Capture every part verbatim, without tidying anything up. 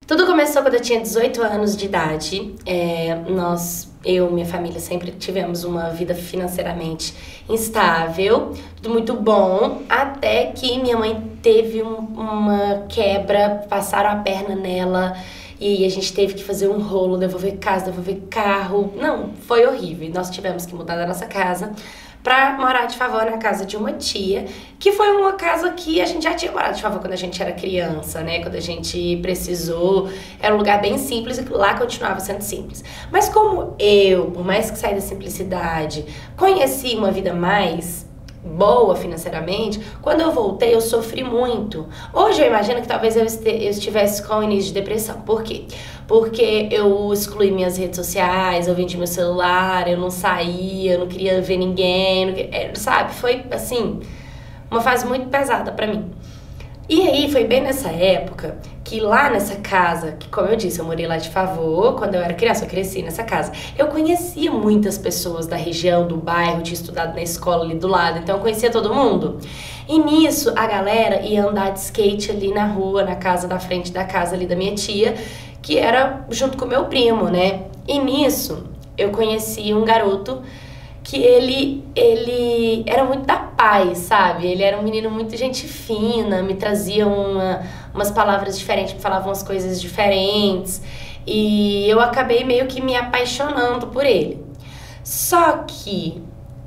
Tudo começou quando eu tinha dezoito anos de idade. É, nós, eu e minha família sempre tivemos uma vida financeiramente instável, tudo muito bom, até que minha mãe teve um, uma quebra, passaram a perna nela e a gente teve que fazer um rolo, devolver casa, devolver carro. Não, foi horrível. Nós tivemos que mudar da nossa casa pra morar de favor na casa de uma tia, que foi uma casa que a gente já tinha morado de favor quando a gente era criança, né? Quando a gente precisou, era um lugar bem simples e lá continuava sendo simples. Mas como eu, por mais que saia da simplicidade, conheci uma vida mais boa financeiramente, quando eu voltei eu sofri muito. Hoje eu imagino que talvez eu, este, eu estivesse com o início de depressão. Por quê? Porque eu excluí minhas redes sociais, eu vendi meu celular, eu não saía, eu não queria ver ninguém, não queria, sabe? Foi, assim, uma fase muito pesada pra mim. E aí foi bem nessa época que lá nessa casa, que como eu disse, eu morei lá de favor, quando eu era criança, eu cresci nessa casa. Eu conhecia muitas pessoas da região, do bairro, tinha estudado na escola ali do lado, então eu conhecia todo mundo. E nisso a galera ia andar de skate ali na rua, na casa da frente da casa ali da minha tia, que era junto com o meu primo, né? E nisso eu conheci um garoto que ele, ele era muito da paz, sabe? Ele era um menino muito gente fina, me trazia uma, umas palavras diferentes, me falava umas coisas diferentes. E eu acabei meio que me apaixonando por ele. Só que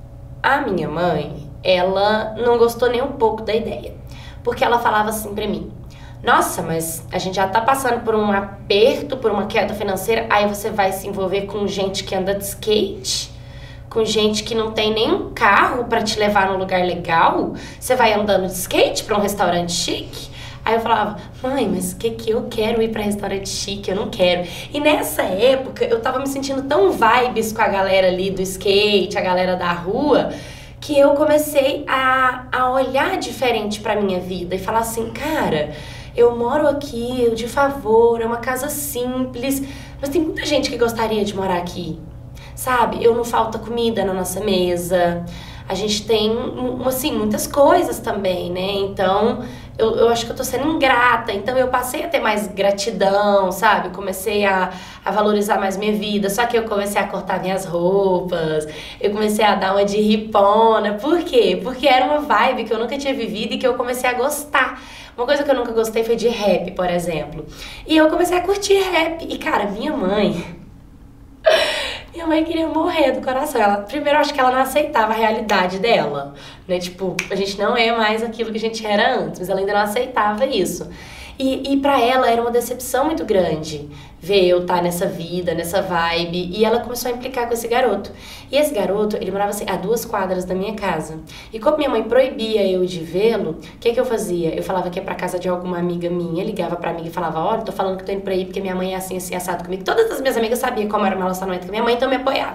a minha mãe, ela não gostou nem um pouco da ideia. Porque ela falava assim pra mim: nossa, mas a gente já tá passando por um aperto, por uma queda financeira, aí você vai se envolver com gente que anda de skate? Com gente que não tem nem um carro pra te levar num lugar legal? Você vai andando de skate pra um restaurante chique? Aí eu falava: mãe, mas o que que eu quero ir pra restaurante chique? Eu não quero. E nessa época eu tava me sentindo tão vibes com a galera ali do skate, a galera da rua, que eu comecei a, a olhar diferente pra minha vida e falar assim: cara, eu moro aqui, eu de favor, é uma casa simples, mas tem muita gente que gostaria de morar aqui. Sabe, eu não falta comida na nossa mesa, a gente tem, assim, muitas coisas também, né? Então, eu, eu acho que eu tô sendo ingrata, então eu passei a ter mais gratidão, sabe? Comecei a, a valorizar mais minha vida, só que eu comecei a cortar minhas roupas, eu comecei a dar uma de ripona. Por quê? Porque era uma vibe que eu nunca tinha vivido e que eu comecei a gostar. Uma coisa que eu nunca gostei foi de rap, por exemplo. E eu comecei a curtir rap, e cara, minha mãe... Minha mãe queria morrer do coração. Ela, primeiro, eu acho que ela não aceitava a realidade dela, né? Tipo, a gente não é mais aquilo que a gente era antes, mas ela ainda não aceitava isso. E, e pra ela era uma decepção muito grande ver eu estar nessa vida, nessa vibe. E ela começou a implicar com esse garoto. E esse garoto, ele morava assim, a duas quadras da minha casa. E como minha mãe proibia eu de vê-lo, o que que eu fazia? Eu falava que ia pra casa de alguma amiga minha, ligava pra amiga e falava: olha, tô falando que tô indo pra aí porque minha mãe é assim, assim, assado comigo. Todas as minhas amigas sabiam como era o meu relacionamento com minha mãe, então me apoiava.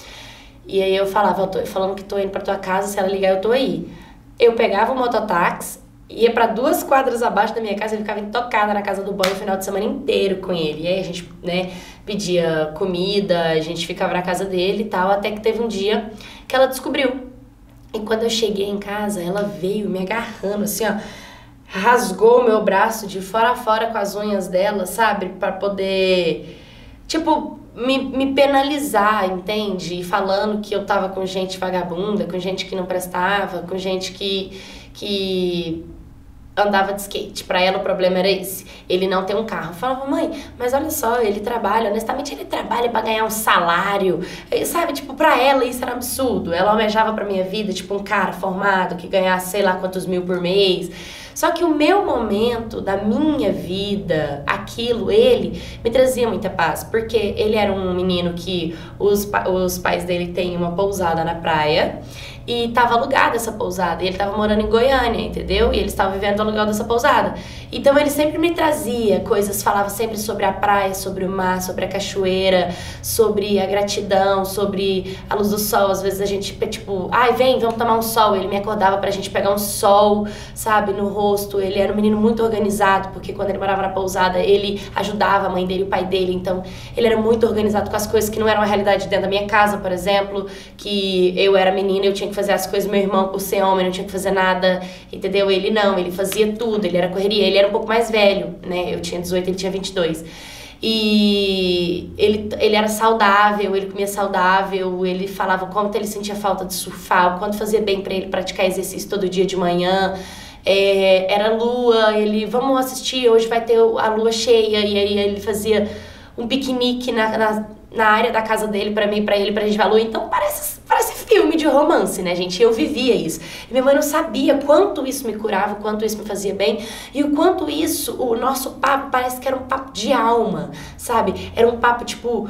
E aí eu falava: eu tô falando que tô indo pra tua casa, se ela ligar eu tô aí. Eu pegava o mototáxi, ia pra duas quadras abaixo da minha casa e ficava intocada na casa do boy o final de semana inteiro com ele. E aí a gente, né, pedia comida, a gente ficava na casa dele e tal, até que teve um dia que ela descobriu. E quando eu cheguei em casa, ela veio me agarrando, assim, ó, rasgou o meu braço de fora a fora com as unhas dela, sabe? Pra poder, tipo, me, me penalizar, entende? E falando que eu tava com gente vagabunda, com gente que não prestava, com gente que... que andava de skate. Pra ela o problema era esse, ele não ter um carro. Eu falava: mãe, mas olha só, ele trabalha, honestamente ele trabalha pra ganhar um salário, sabe, tipo, pra ela isso era absurdo. Ela almejava pra minha vida, tipo, um cara formado que ganhasse sei lá quantos mil por mês. Só que o meu momento da minha vida, aquilo, ele me trazia muita paz, porque ele era um menino que os, os pais dele têm uma pousada na praia e tava alugada essa pousada, e ele tava morando em Goiânia, entendeu? E eles estavam vivendo o aluguel dessa pousada. Então ele sempre me trazia coisas, falava sempre sobre a praia, sobre o mar, sobre a cachoeira, sobre a gratidão, sobre a luz do sol. Às vezes a gente, tipo, ai, vem, vamos tomar um sol. Ele me acordava pra gente pegar um sol, sabe, no rosto. Ele era um menino muito organizado, porque quando ele morava na pousada, ele ajudava a mãe dele e o pai dele. Então ele era muito organizado com as coisas que não eram a realidade dentro da minha casa, por exemplo, que eu era menina e eu tinha que fazer as coisas, meu irmão, por ser homem, não tinha que fazer nada, entendeu? Ele não, ele fazia tudo, ele era correria, ele era um pouco mais velho, né? Eu tinha dezoito, ele tinha vinte e dois. E ele, ele era saudável, ele comia saudável, ele falava o quanto ele sentia falta de surfar, o quanto fazia bem pra ele praticar exercício todo dia de manhã. É, era lua, ele, vamos assistir, hoje vai ter a lua cheia, e aí ele fazia um piquenique na, na, na área da casa dele pra mim, pra ele, pra gente ver a lua. Então parece, parece filme de romance, né, gente? Eu vivia isso. E minha mãe não sabia quanto isso me curava, o quanto isso me fazia bem, e o quanto isso, o nosso papo parece que era um papo de alma, sabe? Era um papo, tipo,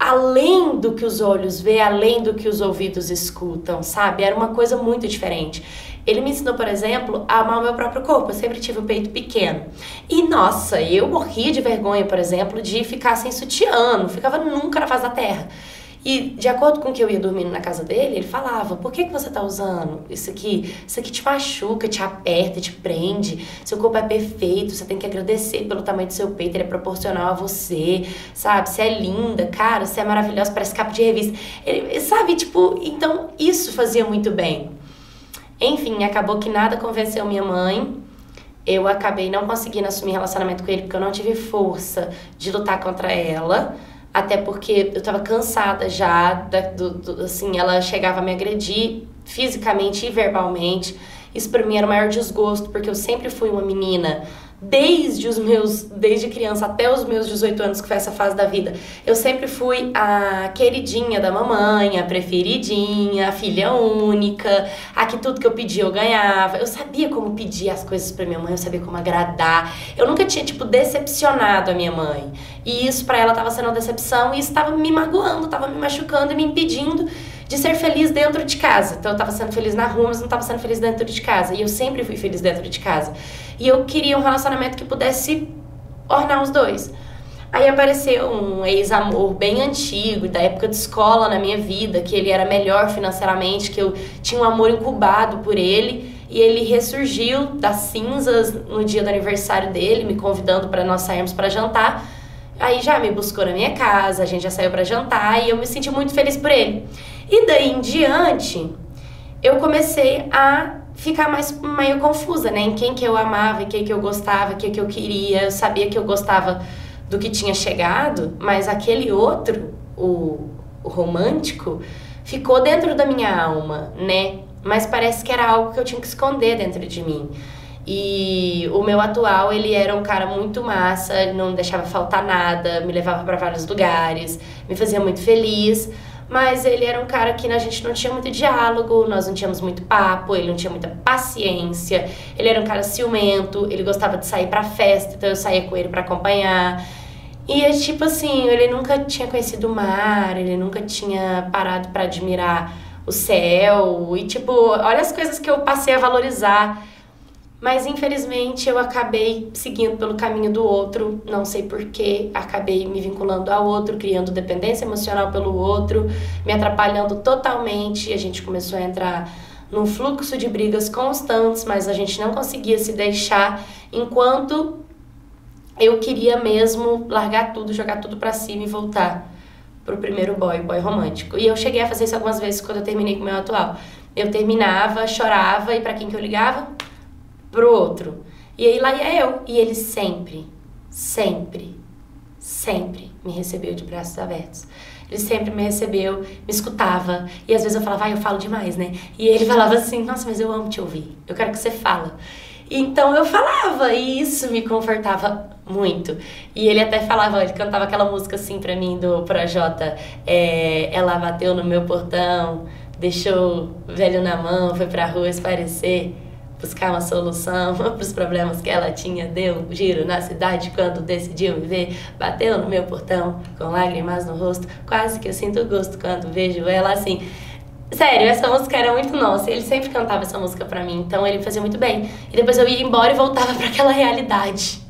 além do que os olhos vê, além do que os ouvidos escutam, sabe? Era uma coisa muito diferente. Ele me ensinou, por exemplo, a amar o meu próprio corpo. Eu sempre tive o peito pequeno. E, nossa, eu morria de vergonha, por exemplo, de ficar sem sutiã. Não ficava nunca na face da terra. E, de acordo com o que eu ia dormindo na casa dele, ele falava, por que que você tá usando isso aqui? Isso aqui te machuca, te aperta, te prende. Seu corpo é perfeito, você tem que agradecer pelo tamanho do seu peito, ele é proporcional a você, sabe? Você é linda, cara, você é maravilhosa, parece capa de revista. Ele, sabe, tipo, então isso fazia muito bem. Enfim, acabou que nada convenceu minha mãe. Eu acabei não conseguindo assumir relacionamento com ele porque eu não tive força de lutar contra ela. Até porque eu tava cansada já, da, do, do, assim, ela chegava a me agredir fisicamente e verbalmente. Isso pra mim era o maior desgosto, porque eu sempre fui uma menina, desde os meus, desde criança até os meus dezoito anos, que foi essa fase da vida, eu sempre fui a queridinha da mamãe, a preferidinha, a filha única, a que tudo que eu pedia eu ganhava. Eu sabia como pedir as coisas pra minha mãe, eu sabia como agradar. Eu nunca tinha, tipo, decepcionado a minha mãe. E isso pra ela tava sendo uma decepção, e isso tava me magoando, tava me machucando e me impedindo de ser feliz dentro de casa. Então eu tava sendo feliz na rua, mas não tava sendo feliz dentro de casa. E eu sempre fui feliz dentro de casa. E eu queria um relacionamento que pudesse ornar os dois. Aí apareceu um ex-amor bem antigo, da época de escola na minha vida, que ele era melhor financeiramente, que eu tinha um amor incubado por ele. E ele ressurgiu das cinzas no dia do aniversário dele, me convidando para nós sairmos para jantar. Aí já me buscou na minha casa, a gente já saiu para jantar e eu me senti muito feliz por ele. E daí em diante, eu comecei a ficar mais meio confusa, né? Em quem que eu amava, em quem que eu gostava, em quem que eu queria. Eu sabia que eu gostava do que tinha chegado, mas aquele outro, o, o romântico, ficou dentro da minha alma, né? Mas parece que era algo que eu tinha que esconder dentro de mim. E o meu atual, ele era um cara muito massa, não deixava faltar nada, me levava para vários lugares, me fazia muito feliz. Mas ele era um cara que a gente não tinha muito diálogo, nós não tínhamos muito papo, ele não tinha muita paciência, ele era um cara ciumento, ele gostava de sair pra festa, então eu saía com ele pra acompanhar. E é tipo assim, ele nunca tinha conhecido o mar, ele nunca tinha parado pra admirar o céu, e tipo, olha as coisas que eu passei a valorizar. Mas infelizmente eu acabei seguindo pelo caminho do outro, não sei porquê, acabei me vinculando ao outro, criando dependência emocional pelo outro, me atrapalhando totalmente. A gente começou a entrar num fluxo de brigas constantes, mas a gente não conseguia se deixar, enquanto eu queria mesmo largar tudo, jogar tudo pra cima e voltar pro primeiro boy, boy romântico. E eu cheguei a fazer isso algumas vezes quando eu terminei com o meu atual. Eu terminava, chorava, e pra quem que eu ligava? Pro outro. E aí lá ia eu. E ele sempre, sempre, sempre me recebeu de braços abertos. Ele sempre me recebeu, me escutava. E às vezes eu falava, ah, eu falo demais, né? E ele falava assim, nossa, mas eu amo te ouvir. Eu quero que você fala. Então eu falava, e isso me confortava muito. E ele até falava, ele cantava aquela música assim pra mim do Projota, é, ela bateu no meu portão, deixou o velho na mão, foi pra rua esparecer, buscar uma solução para os problemas que ela tinha, deu um giro na cidade quando decidiu me ver, bateu no meu portão com lágrimas no rosto, quase que eu sinto gosto quando vejo ela assim. Sério, essa música era muito nossa, e ele sempre cantava essa música pra mim, então ele fazia muito bem. E depois eu ia embora e voltava para aquela realidade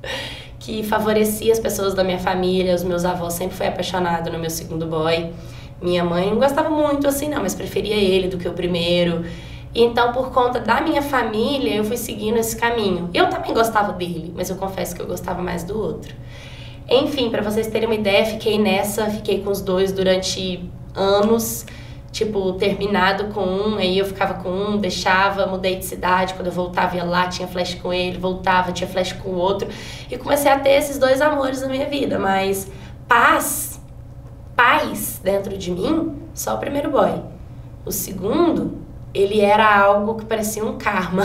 que favorecia as pessoas da minha família. Os meus avós sempre foi apaixonado no meu segundo boy. Minha mãe não gostava muito assim não, mas preferia ele do que o primeiro. Então, por conta da minha família, eu fui seguindo esse caminho. Eu também gostava dele, mas eu confesso que eu gostava mais do outro. Enfim, pra vocês terem uma ideia, fiquei nessa, fiquei com os dois durante anos. tipo, terminado com um, aí eu ficava com um, deixava, mudei de cidade, quando eu voltava ia lá, tinha flash com ele, voltava, tinha flash com o outro, e comecei a ter esses dois amores na minha vida, mas paz, paz dentro de mim, só o primeiro boy. O segundo, ele era algo que parecia um karma,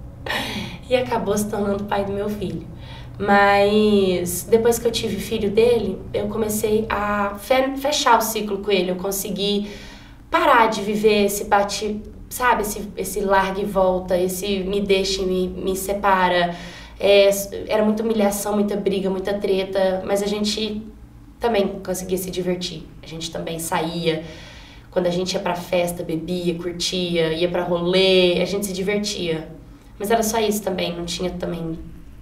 e acabou se tornando o pai do meu filho. Mas depois que eu tive filho dele, eu comecei a fe- fechar o ciclo com ele, eu consegui parar de viver esse bate, sabe, esse, esse larga e volta, esse me deixa e me, me separa. É, era muita humilhação, muita briga, muita treta, mas a gente também conseguia se divertir. A gente também saía. Quando a gente ia pra festa, bebia, curtia, ia pra rolê, a gente se divertia. Mas era só isso também, não tinha também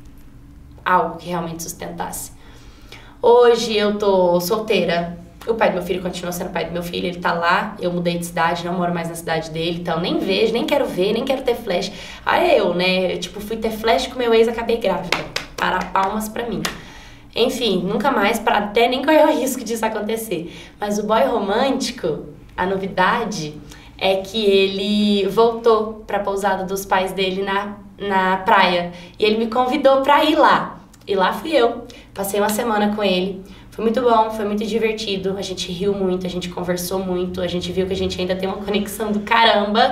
algo que realmente sustentasse. Hoje eu tô solteira. O pai do meu filho continua sendo o pai do meu filho, ele tá lá, eu mudei de cidade, não moro mais na cidade dele, então nem vejo, nem quero ver, nem quero ter flash. Ah, eu, né, eu, tipo, fui ter flash com meu ex, acabei grávida. Para palmas pra mim. Enfim, nunca mais, pra até nem correr o risco disso acontecer. Mas o boy romântico, a novidade é que ele voltou pra pousada dos pais dele na, na praia. E ele me convidou pra ir lá. E lá fui eu, passei uma semana com ele. Foi muito bom, foi muito divertido, a gente riu muito, a gente conversou muito, a gente viu que a gente ainda tem uma conexão do caramba,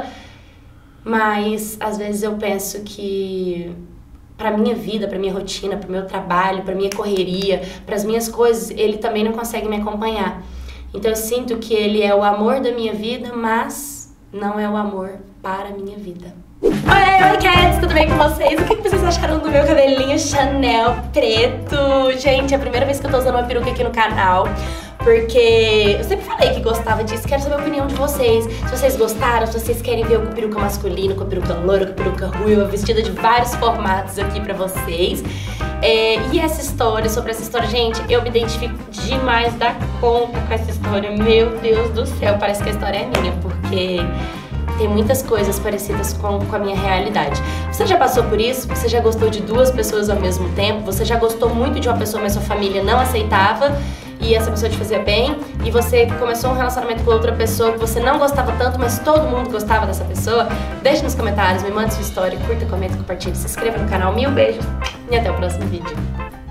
mas às vezes eu penso que pra minha vida, pra minha rotina, pro meu trabalho, pra minha correria, pras minhas coisas, ele também não consegue me acompanhar. Então eu sinto que ele é o amor da minha vida, mas não é o amor para a minha vida. Oi, oi, cats! Tudo bem com vocês? O que vocês acharam do meu cabelinho Chanel preto? Gente, é a primeira vez que eu tô usando uma peruca aqui no canal, porque eu sempre falei que gostava disso, quero saber a opinião de vocês. Se vocês gostaram, se vocês querem ver eu com peruca masculina, com peruca loura, com peruca ruiva, vestida de vários formatos aqui pra vocês. É, e essa história, sobre essa história, gente, eu me identifico demais da conta com essa história. Meu Deus do céu, parece que a história é minha, porque tem muitas coisas parecidas com, com a minha realidade. Você já passou por isso? Você já gostou de duas pessoas ao mesmo tempo? Você já gostou muito de uma pessoa, mas sua família não aceitava e essa pessoa te fazia bem? E você começou um relacionamento com outra pessoa que você não gostava tanto, mas todo mundo gostava dessa pessoa? Deixe nos comentários, me mande sua história, curta, comenta, compartilhe, se inscreva no canal. Mil beijos e até o próximo vídeo.